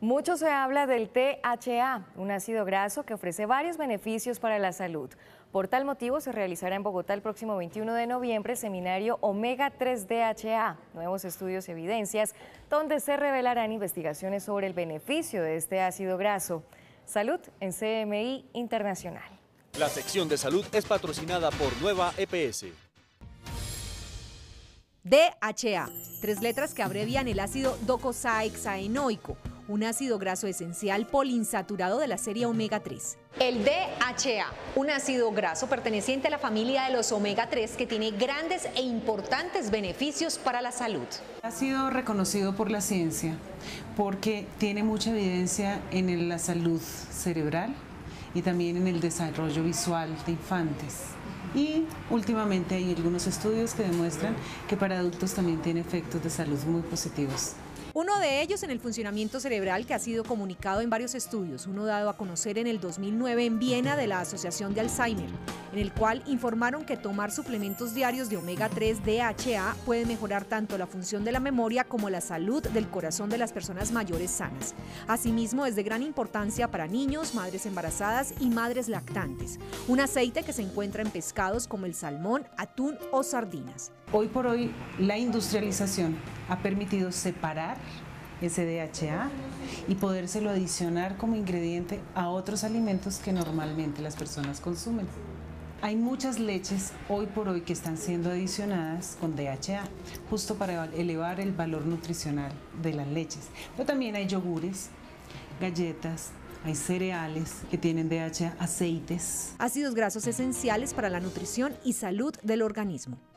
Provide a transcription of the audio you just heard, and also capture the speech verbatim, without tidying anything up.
Mucho se habla del T H A, un ácido graso que ofrece varios beneficios para la salud. Por tal motivo se realizará en Bogotá el próximo veintiuno de noviembre el seminario Omega tres D H A, nuevos estudios y evidencias, donde se revelarán investigaciones sobre el beneficio de este ácido graso. Salud en C M I Internacional. La sección de salud es patrocinada por Nueva E P S. D H A, tres letras que abrevian el ácido docosahexaenoico, un ácido graso esencial poliinsaturado de la serie omega tres. El D H A, un ácido graso perteneciente a la familia de los omega tres que tiene grandes e importantes beneficios para la salud. Ha sido reconocido por la ciencia porque tiene mucha evidencia en la salud cerebral y también en el desarrollo visual de infantes. Y últimamente hay algunos estudios que demuestran que para adultos también tiene efectos de salud muy positivos. Uno de ellos en el funcionamiento cerebral, que ha sido comunicado en varios estudios, uno dado a conocer en el dos mil nueve en Viena de la Asociación de Alzheimer, en el cual informaron que tomar suplementos diarios de omega tres D H A puede mejorar tanto la función de la memoria como la salud del corazón de las personas mayores sanas. Asimismo, es de gran importancia para niños, madres embarazadas y madres lactantes. Un aceite que se encuentra en pescados como el salmón, atún o sardinas. Hoy por hoy la industrialización ha permitido separar ese D H A y podérselo adicionar como ingrediente a otros alimentos que normalmente las personas consumen. Hay muchas leches hoy por hoy que están siendo adicionadas con D H A, justo para elevar el valor nutricional de las leches. Pero también hay yogures, galletas, hay cereales que tienen D H A, aceites. Ácidos grasos esenciales para la nutrición y salud del organismo.